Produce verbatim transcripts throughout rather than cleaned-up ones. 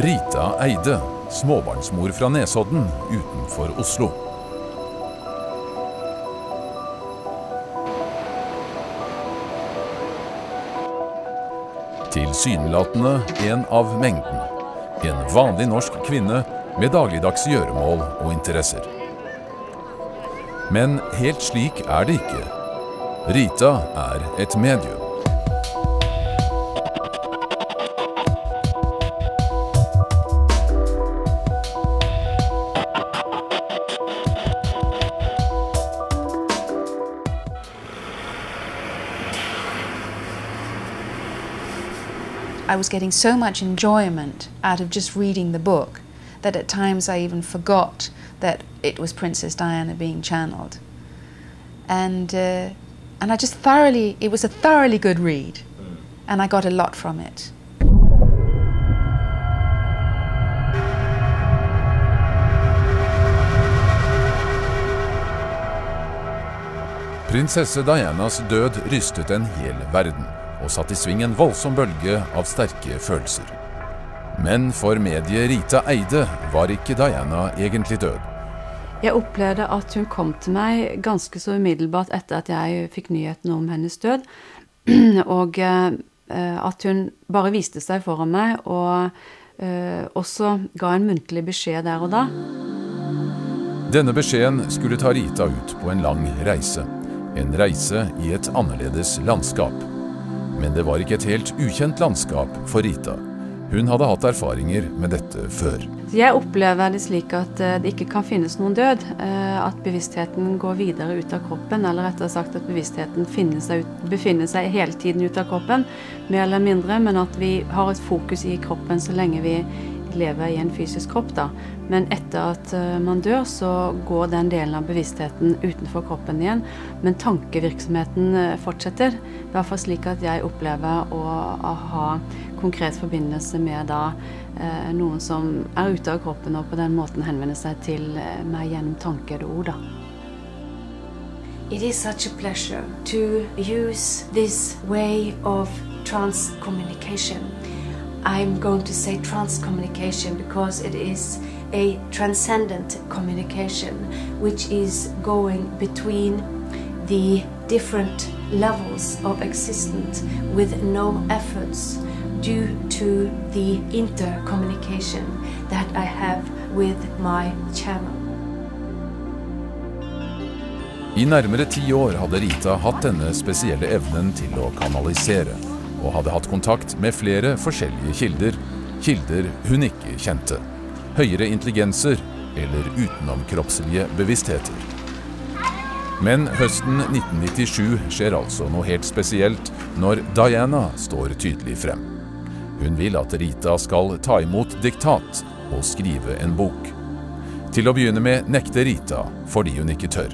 Rita Eide, småbarnsmor fra Nesodden utenfor Oslo. Tilsynelatende en av mengden. En vanlig norsk kvinne med dagligdags gjøremål og interesser. Men helt slik er det ikke. Rita er et medium. I was getting so much enjoyment out of just reading the book that at times I even forgot that it was Princess Diana being channeled. And, uh, and I just thoroughly, it was a thoroughly good read, and I got a lot from it. Prinsesse Dianas død rystet en hel verden, og satt i sving en voldsom bølge av sterke følelser. Men for mediet Rita Eide var ikke Diana egentlig død. Jeg opplevde at hun kom til meg ganske så umiddelbart etter at jeg fikk nyheten om hennes død, og at hun bare viste seg foran meg, og også ga en muntlig beskjed der og da. Denne beskjeden skulle ta Rita ut på en lang reise. En reise i et annerledes landskap. Men det var ikke et helt ukjent landskap for Rita. Hun hadde hatt erfaringer med dette før. Jeg opplever det slik at det ikke kan finnes noen død, at bevisstheten går videre ut av kroppen, eller rettere sagt at bevisstheten seg ut, befinner seg hele tiden ut av kroppen, mer eller mindre, men at vi har et fokus i kroppen så lenge vi lever i en fysisk kropp da. Men etter at man dør så går den delen av bevisstheten utenfor kroppen igjen, men tankevirksomheten fortsetter. I hvert fall slik at jeg opplever å, å ha konkret forbindelse med da, eh, noen som er ute av kroppen og på den måten henvender seg til meg gjennom tanker og ord da. It is such a pleasure to use this way of trans-communication. I'm going to say trans-communication because it is a transcendent communication which is going between the different levels of existence with no efforts due to the intercommunication that I have with my channel. I nærmere ti år hadde Rita hatt denne spesielle evnen til å kanalisere, og hadde hatt kontakt med flere forskjellige kilder, kilder hun ikke kjente. Høyere intelligenser eller utenomkroppslige bevisstheter. Men høsten nitten nittisju skjer altså noe helt spesielt når Diana står tydelig frem. Hun vil at Rita skal ta imot diktat og skrive en bok. Til å begynne med nekter Rita fordi hun ikke tør.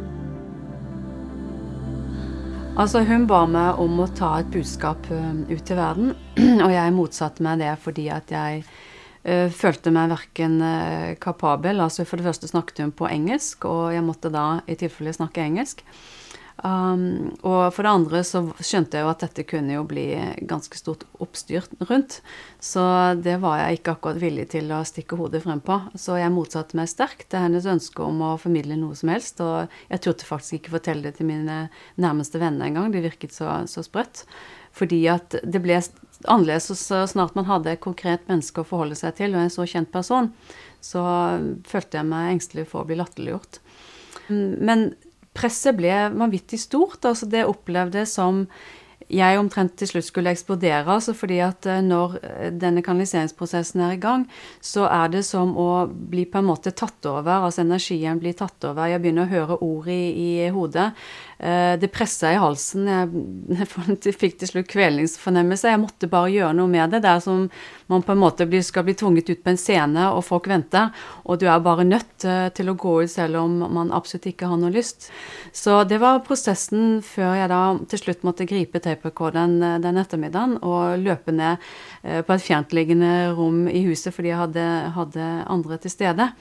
Altså hun ba meg om å ta et budskap ut til verden, og jeg motsatte meg det fordi at jeg uh, følte meg hverken uh, kapabel. Altså for det første snakket hun på engelsk, og jeg måtte da i tilfelle snakke engelsk. Um, og for det andre så skjønte jeg jo at dette kunne jo bli ganske stort oppstyrt rundt, så det var jeg ikke akkurat villig til å stikke hodet frem på. Så jeg motsatte meg sterkt til hennes ønske om å formidle noe som helst, og jeg turte faktisk ikke fortelle det til mine nærmeste venner en gang. Det virket så, så sprøtt, fordi at det ble annerledes så snart man hadde et konkret menneske å forholde seg til, og en så kjent person, så følte jeg meg engstelig for å bli latterliggjort. Men presset ble vanvittig stort, altså det opplevde som jeg omtrent til slutt skulle eksplodere, altså fordi at når denne kanaliseringsprosessen er i gang, så er det som å bli på en måte tatt over, altså energien blir tatt over, jeg begynner å høre ord i, i hodet, det presset i halsen, jeg, jeg fikk til slutt kvelningsfornemmelse, jeg måtte bare gjøre noe med det, det er som man på en måte blir, skal bli tvunget ut på en scene, og folk venter, og du er bare nødt til å gå ut selv om man absolutt ikke har noe lyst. Så det var prosessen før jeg da til slutt måtte gripe tape-rekorderen den ettermiddagen, og løpe ned på et fjerntliggende rom i huset, fordi jeg hadde, hadde andre til stede.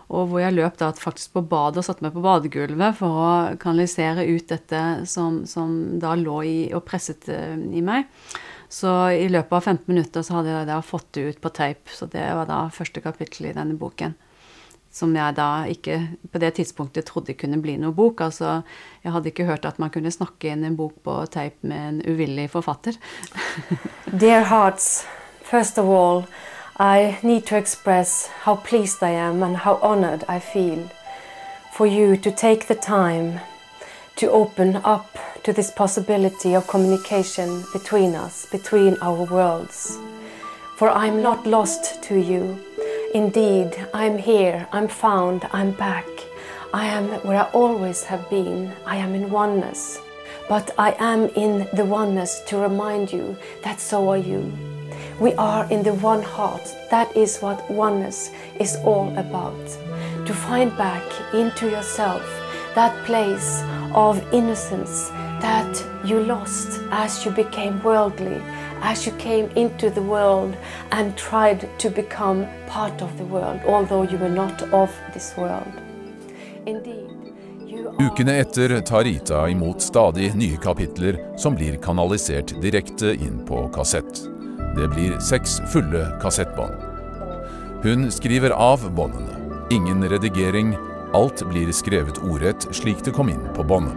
og hvor jeg løp da faktisk på badet og satte meg på badegulvet for å kanalisere ut dette som, som da lå i og presset i meg. Så i løpet av femten minutter så hadde jeg da fått det ut på tape, så det var da første kapittel i denne boken. Som jeg da ikke på det tidspunktet trodde kunne bli noe bok. Altså, jeg hadde ikke hørt at man kunne snakke inn en bok på tape med en uvillig forfatter. Dear hearts, first of all, I need to express how pleased I am and how honored I feel for you to take the time to open up to this possibility of communication between us, between our worlds. For I'm not lost to you. Indeed, I'm here, I'm found, I'm back. I am where I always have been. I am in oneness. But I am in the oneness to remind you that so are you. We are in the one heart. That is what oneness is all about. To find back into yourself that place of innocence that you lost as you became worldly, as you came into the world and tried to become part of the world, although you were not of this world. Indeed, you are... Ukene etter tar Rita imot stadig nye kapitler som blir kanalisert direkte inn på kassett. Det blir seks fulle kassettbånd. Hun skriver av båndene. Ingen redigering. Alt blir skrevet ordrett slik det kom inn på båndet.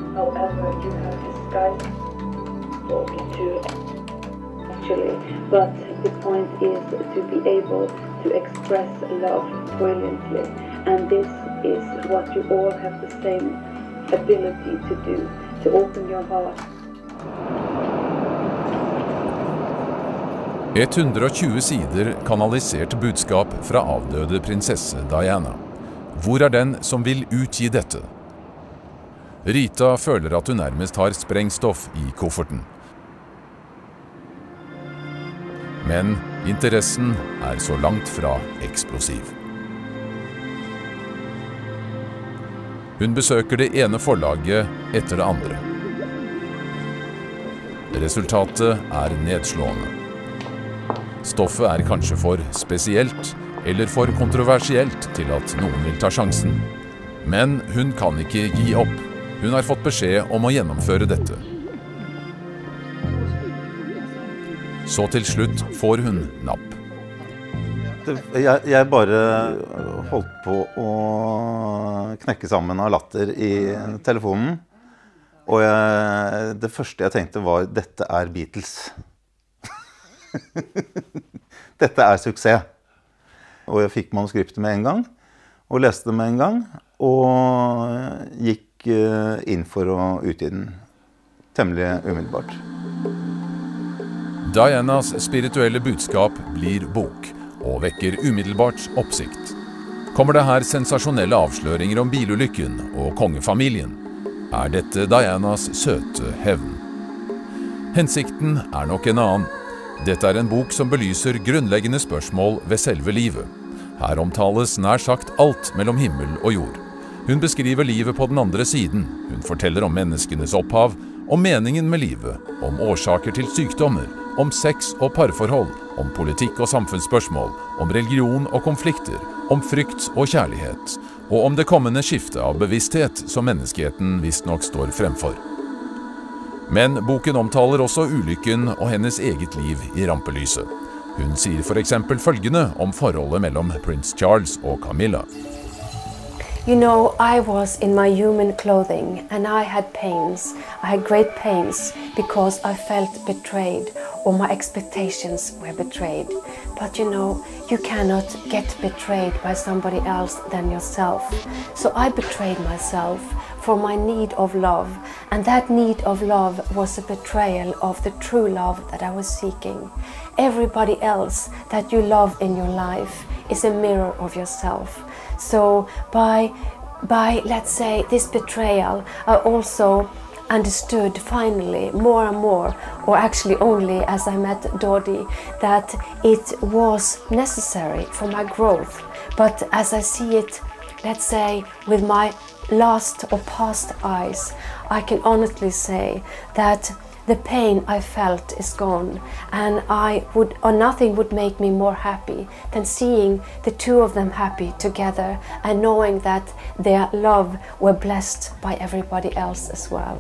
But the point is to be able to express love brilliantly, and this is what you all have the same ability to do, to open your heart. hundre og tjue sider kanalisert budskap fra avdøde prinsesse Diana. Hvor er den som vil utgi dette? Rita føler at hun nærmest har sprengstoff i kofferten. Men interessen er så langt fra eksplosiv. Hun besøker det ene forlaget etter det andre. Resultatet er nedslående. Stoffet er kanskje for spesielt eller for kontroversielt til at noen vil ta sjansen. Men hun kan ikke gi opp. Hun har fått beskjed om å gjennomføre dette. Så til slutt får hun napp. Jeg, jeg bare holdt på å knekke sammen av latter i telefonen. Og jeg, det første jeg tenkte var, dette er Beatles. Dette er suksess. Og jeg fikk manuskriptet med en gang, og leste det med en gang, og gikk inn for å utgi den temmelig umiddelbart. Dianas spirituelle budskap blir bok, og vekker umiddelbart oppsikt. Kommer det her sensasjonelle avsløringer om bilulykken og kongefamilien? Er dette Dianas søte hevn? Hensikten er nok en annen. Dette er en bok som belyser grunnleggende spørsmål ved selve livet. Her omtales nær sagt alt mellom himmel og jord. Hun beskriver livet på den andre siden. Hun forteller om menneskenes opphav, om meningen med livet, om årsaker til sykdommer, om sex og parforhold, om politikk og samfunnsspørsmål, om religion og konflikter, om frykt og kjærlighet, og om det kommende skiftet av bevissthet som menneskeheten visstnok står fremfor. Men boken omtaler også ulykken og hennes eget liv i rampelyset. Hun sier for eksempel følgende om forholdet mellom prins Charles og Camilla. You know, I was in my human clothing and I had pains. I had great pains because I felt betrayed or my expectations were betrayed. But you know, you cannot get betrayed by somebody else than yourself. So I betrayed myself for my need of love, and that need of love was a betrayal of the true love that I was seeking. Everybody else that you love in your life is a mirror of yourself. So by, by let's say, this betrayal, I also understood finally more and more, or actually only as I met Dodi, that it was necessary for my growth. But as I see it, let's say, with my last or past eyes, I can honestly say that the pain I felt is gone, and I would, or nothing would make me more happy than seeing the two of them happy together and knowing that their love were blessed by everybody else as well.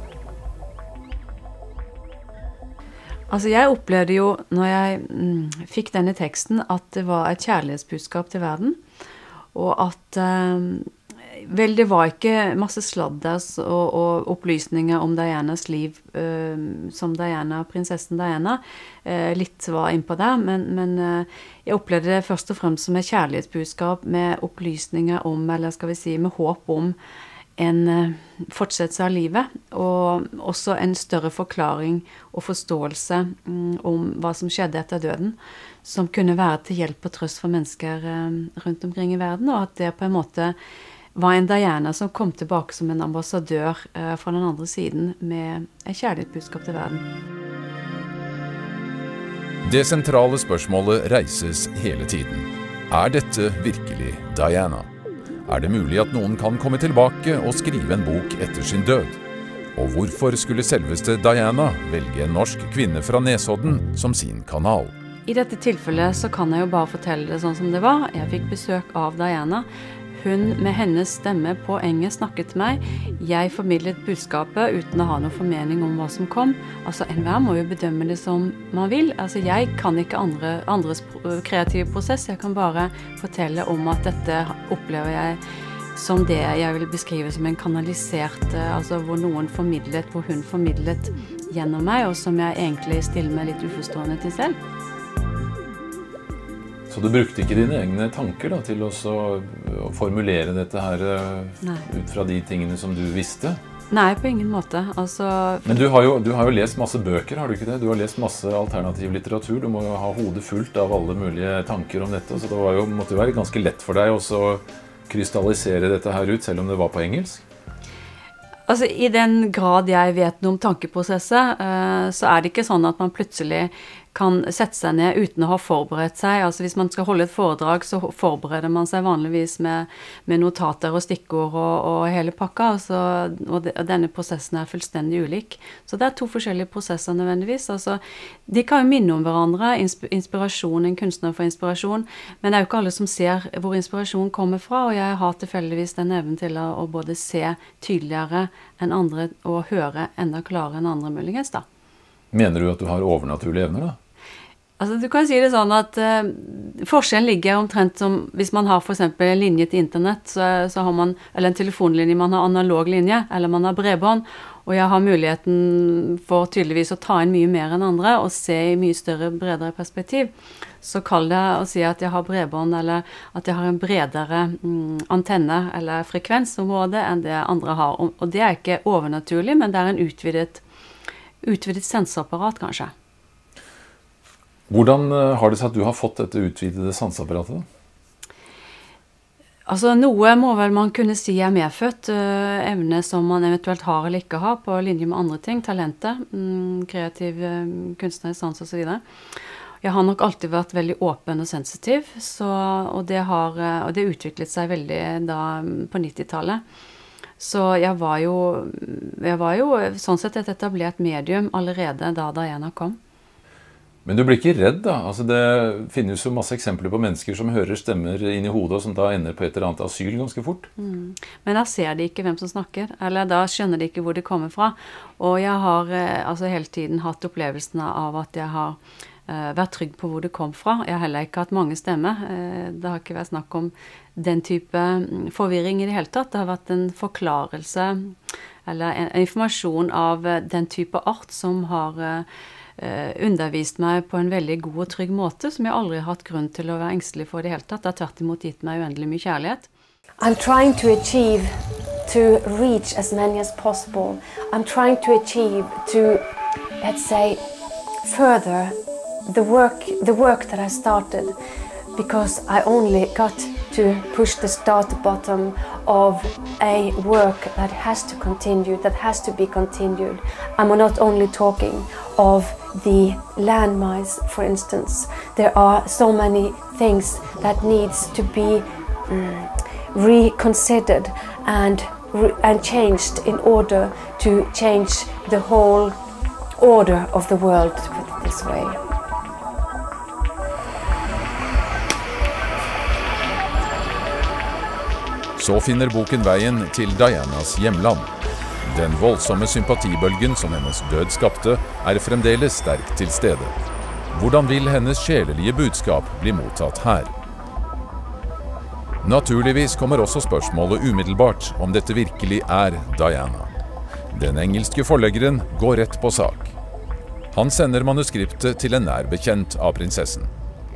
Altså jeg opplevde jo, når jeg mm, fikk denne teksten, at det var et kjærlighetsbudskap til verden, og at um, vel, det var ikke masse sladders og, og opplysninger om Dianas liv, uh, som Diana, prinsessen Diana. Uh, litt var innpå der, men, men uh, jeg opplevde det først og fremst som et kjærlighetsbudskap med opplysninger om, eller skal vi si, med håp om en uh, fortsettelse av livet, og også en større forklaring og forståelse um, om hva som skjedde etter døden, som kunne være til hjelp og trøst for mennesker uh, rundt omkring i verden, og at det på en måte var en Diana som kom tilbake som en ambassadør eh, fra den andre siden med en kjærlighetsbudskap til verden. Det sentrale spørsmålet reises hele tiden. Er dette virkelig Diana? Er det mulig at noen kan komme tilbake og skrive en bok etter sin død? Og hvorfor skulle selveste Diana velge en norsk kvinne fra Nesodden som sin kanal? I dette tilfellet så kan jeg jo bare fortelle det sånn som det var. Jeg fikk besøk av Diana. Hun med hennes stemme på engelsk snakket til meg. Jeg formidlet budskapet uten å ha noen formening om hva som kom. Altså, enhver må jo bedømme det som man vil. Altså, jeg kan ikke andre, andres kreative prosess. Jeg kan bare fortelle om at dette opplever jeg som det jeg vil beskrive som en kanalisert, altså hvor noen formidlet, hvor hun formidlet gjennom meg, og som jeg egentlig stiller meg litt uforstående til selv. Så du brukte ikke dine egne tanker da, til å, så, å formulere dette her Nei. Ut fra de tingene som du visste? Nei, på ingen måte. Altså, Men du har, jo, du har jo lest masse bøker, har du ikke det? Du har lest masse alternativ litteratur. Du må jo ha hodet fullt av alle mulige tanker om dette. Så det var jo, måtte jo være ganske lett for deg å krystallisere dette her ut, selv om det var på engelsk? Altså, i den grad jeg vet noe om tankeprosesset, så er det ikke sånn at man plutselig kan sette seg ned uten å ha forberedt seg. Altså hvis man skal holde et foredrag, så forbereder man seg vanligvis med, med notater og stikkord og, og hele pakka, altså, og, de, og denne prosessen er fullstendig ulik. Så det er to forskjellige prosesser nødvendigvis. Altså, de kan jo minne om hverandre, inspirasjon, en kunstner for inspirasjon, men det er jo ikke alle som ser hvor inspirasjon kommer fra, og jeg har tilfeldigvis den evnen til å, å både se tydeligere enn andre og høre enda klarere enn andre muligens da. Mener du at du har overnaturlige evner da? Altså, du kan si det sånn at uh, forskjellen ligger omtrent som hvis man har for eksempel en linje til internett, så, så har man, eller en telefonlinje, man har analog linje, eller man har bredbånd, og jeg har muligheten for tydeligvis å ta inn mye mer enn andre, og se i mye større, bredere perspektiv. Så kall det å si at jeg har bredbånd, eller at jeg har en bredere mm, antenne, eller frekvensområde enn det andre har. Og, og det er ikke overnaturlig, men det er en utvidet, utvidet sensorapparat kanskje. Hvordan har det seg at du har fått dette utvidede sanseapparatet? Altså, noe må vel man kunne si er medfødt, uh, evne som man eventuelt har eller ikke har, på linje med andre ting, talenter, um, kreativ uh, kunstner, sans og så videre. Jeg har nok alltid vært veldig åpen og sensitiv, så, og, det har, uh, og det utviklet seg veldig da på nittitallet. Så jeg var jo, jeg var jo sånn sett et etablert medium allerede da Diana kom. Men du blir ikke redd da? Altså det finnes jo masse eksempler på mennesker som hører stemmer inn i hodet, og som da ender på et eller annet asyl ganske fort. Mm. Men da ser de ikke hvem som snakker, eller da skjønner de ikke hvor det kommer fra. Og jeg har eh, altså hele tiden hatt opplevelsen av at jeg har eh, vært trygg på hvor det kom fra. Jeg har heller ikke hatt mange stemmer. Eh, det har ikke vært snakk om den type forvirring i det hele tatt. Det har vært en forklarelse, eller en, en informasjon av den type art som har eh, Uh, undervist meg på en veldig god og trygg måte, som jeg aldri har hatt grunn til å være engstelig for det hele tatt. Det har tvert imot gitt meg uendelig mye kjærlighet. I'm trying to achieve to reach as many as possible. I'm trying to achieve to, let's say, further the work, the work that I started, because I only got to push the start button of a work that has to continue, that has to be continued. I'm not only talking of the landmines, for instance. There are so many things that needs to be um, reconsidered and, re and changed in order to change the whole order of the world, to put it this way. Så finner boken veien til Dianas hjemland. Den voldsomme sympatibølgen som hennes død skapte, er fremdeles sterkt til stede. Hvordan vil hennes sjelelige budskap bli mottatt her? Naturligvis kommer også spørsmålet umiddelbart om dette virkelig er Diana. Den engelske forleggeren går rett på sak. Han sender manuskriptet til en nær bekjent av prinsessen.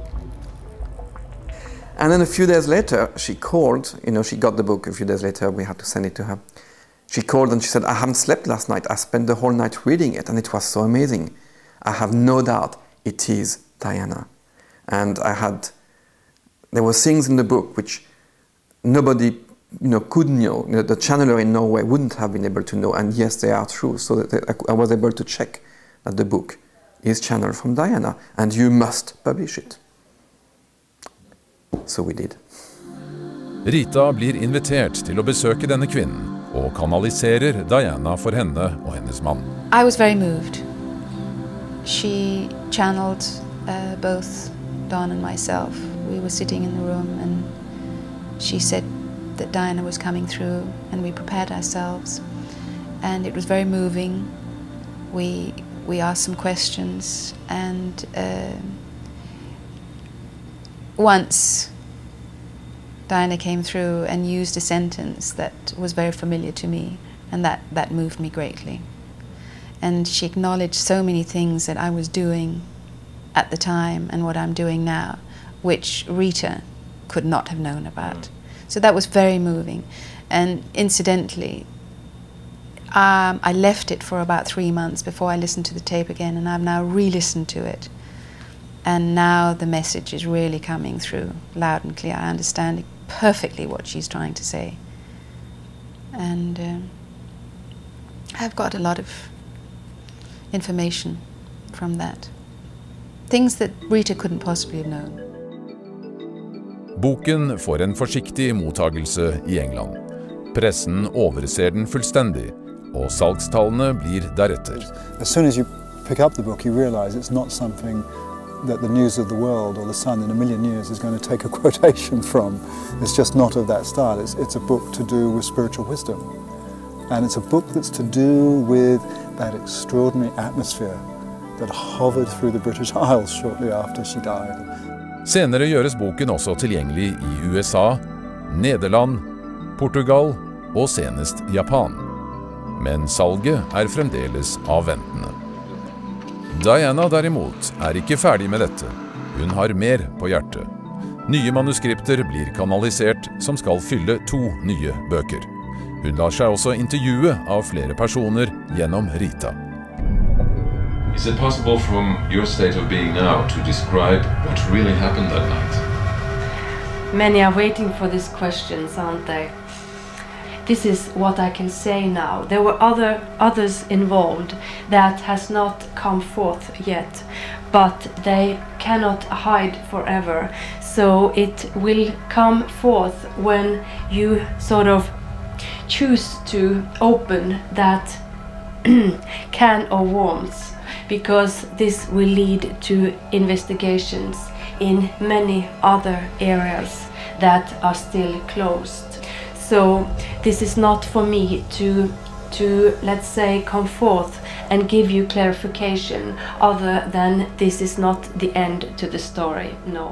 And then a few days later, she called, you know, she got the book a few days later, we had to send it to her. She called and she said, I haven't slept last night, I spent the whole night reading it and it was so amazing. I have no doubt it is Diana. And I had, there were things in the book which nobody, you know, could know. You know, the channeler in Norway wouldn't have been able to know, and yes, they are true. So that I was able to check that the book is channeled from Diana, and you must publish it. So we did. Rita blir invitert til å besøke denne kvinnen, og kanaliserer Diana for henne og hennes mann. I was very moved. She channeled uh, both Don and myself. We were sitting in the room and she said that Diana was coming through and we prepared ourselves. And it was very moving. We, we asked some questions and uh, once Diana came through and used a sentence that was very familiar to me, and that, that moved me greatly. And she acknowledged so many things that I was doing at the time and what I'm doing now, which Rita could not have known about. So that was very moving. And incidentally, um, I left it for about three months before I listened to the tape again, and I've now re-listened to it. And now the message is really coming through loud and clear. I understand perfectly what she's trying to say. And um, I've got a lot of information from that. Things that Rita couldn't possibly have known. Boken får en forsiktig mottagelse i England. Pressen overser den fullstendig, og salgstallene blir deretter. As soon as you pick up the book, you realize it's not something that the News of the World or the Sun in a million years is going to take a quotation from. It's just not of that style. It's, it's a book to do with spiritual wisdom. And it's a book that's to do with that extraordinary atmosphere that hovered through the British Isles shortly after she died. Senere gjøres boken også tilgjengelig i U S A, Nederland, Portugal og senest Japan. Men salget er fremdeles avventende. Diana derimot er ikke ferdig med dette. Hun har mer på hjertet. Nye manuskripter blir kanalisert som skal fylle to nye bøker. Hun lar seg også intervjue av flere personer gjennom Rita. Is it possible from your state of being now to describe what really happened that night? Many are waiting for these questions, aren't they? This is what I can say now. There were other others involved that has not come forth yet, but they cannot hide forever. So it will come forth when you sort of choose to open that can of worms, because this will lead to investigations in many other areas that are still closed. So this is not for me to, to let's say, come forth and give you clarification other than this is not the end to the story, no.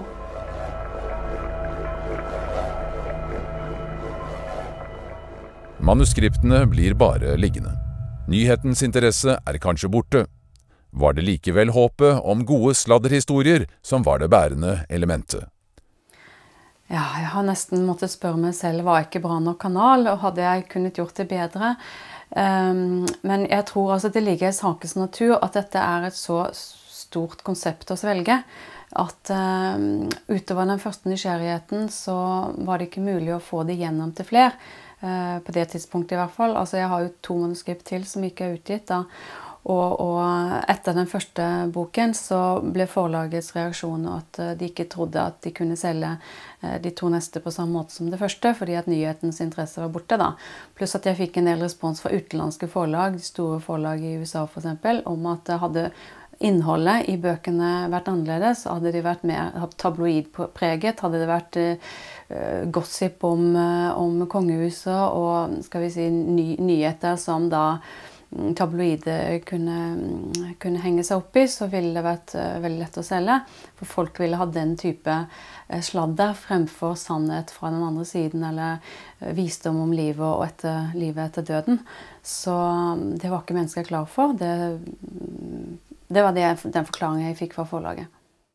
Manuskriptene blir bare liggende. Nyhetens interesse er kanskje borte. Var det likevel håpet om gode sladderhistorier som var det bærende elementet? Ja, jeg har nesten måttet spørre meg selv, var jeg ikke bra nok kanal, og hadde jeg kunnet gjort det bedre? Um, men jeg tror altså det ligger i sakens natur at dette er et så stort konsept å svelge, at um, utover den første nysgjerrigheten så var det ikke mulig å få det gjennom til flere, uh, på det tidspunktet i hvert fall. Altså jeg har jo to manuskript til som ikke er utgitt da, Og, og etter den første boken så ble forlagets reaksjon at de ikke trodde at de kunne selge de to neste på samme måte som det første, fordi at nyhetens interesse var borte da. Pluss at jeg fikk en del respons fra utenlandske forlag, store forlag i U S A for eksempel, om at hadde innholdet i bøkene vært annerledes, hadde de vært mer tabloidpreget, hadde det vært uh, gossip om, om kongehuset og skal vi si, ny, nyheter som da tabloide kunne, kunne henge seg opp i, så ville det vært uh, veldig lett å selge. For folk ville ha den type uh, sladder fremfor sannhet fra den andre siden, eller uh, visdom om livet og etter, livet etter døden. Så um, det var ikke mennesker klar for. Det, det var det, den forklaringen jeg fikk fra forlaget.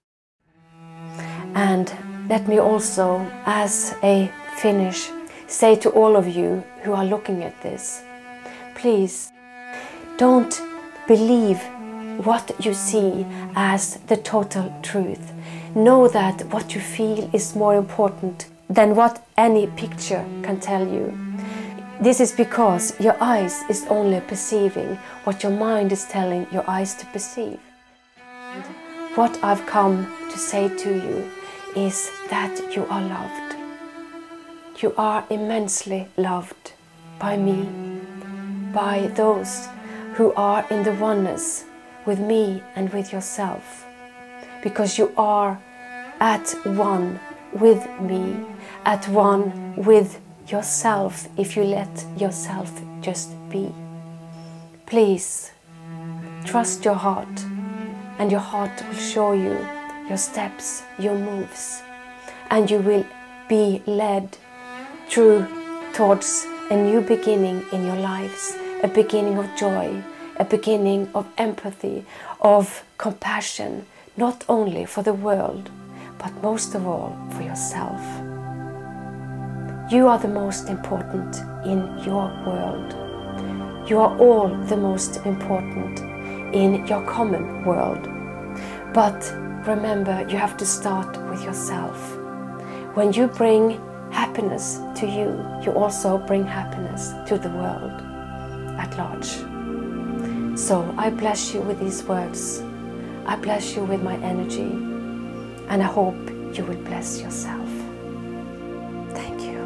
And let me also, as a finish, say to all of you who are looking at this, please, don't believe what you see as the total truth. Know that what you feel is more important than what any picture can tell you. This is because your eyes is only perceiving what your mind is telling your eyes to perceive. And what I've come to say to you is that you are loved. You are immensely loved by me, by those who are in the oneness with me and with yourself, because you are at one with me, at one with yourself if you let yourself just be. Please trust your heart, and your heart will show you your steps, your moves, and you will be led through towards a new beginning in your lives. A beginning of joy, a beginning of empathy, of compassion, not only for the world, but most of all for yourself. You are the most important in your world. You are all the most important in your common world. But remember, you have to start with yourself. When you bring happiness to you, you also bring happiness to the world at large. So I bless you with these words. I bless you with my energy, and I hope you will bless yourself. Thank you.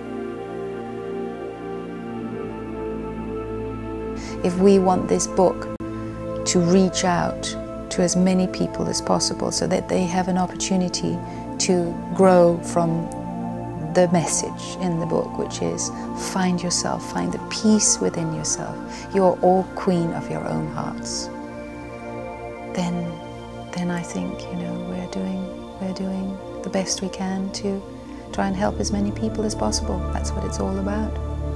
If we want this book to reach out to as many people as possible so that they have an opportunity to grow from the message in the book, which is find yourself, find the peace within yourself. You're all queen of your own hearts. Then, then I think, you know, we're doing, we're doing the best we can to try and help as many people as possible. That's what it's all about.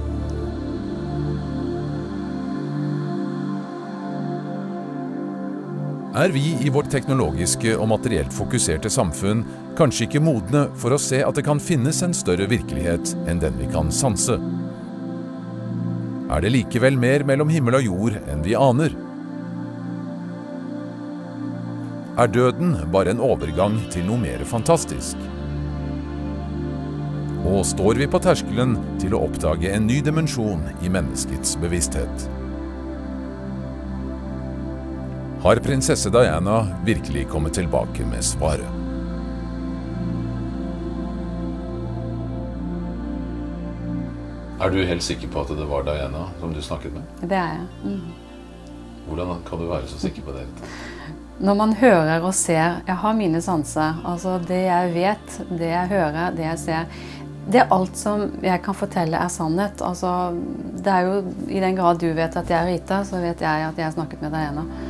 Er vi i vårt teknologiske og materielt fokuserte samfunn kanskje ikke modne for å se at det kan finnes en større virkelighet enn den vi kan sanse? Er det likevel mer mellom himmel og jord enn vi aner? Er døden bare en overgang til noe mer fantastisk? Og står vi på terskelen til å oppdage en ny dimensjon i menneskets bevissthet? Har prinsesse Diana virkelig kommet tilbake med svaret? Er du helt sikker på at det var Diana som du snakket med? Det er jeg. Mm. Hvordan kan du være så sikker på det? Når man hører og ser, jeg har mine sanser, altså det jeg vet, det jeg hører, det jeg ser, det er alt som jeg kan fortelle er sannhet. Altså, det er jo i den grad du vet at jeg er Rita, så vet jeg at jeg har snakket med Diana.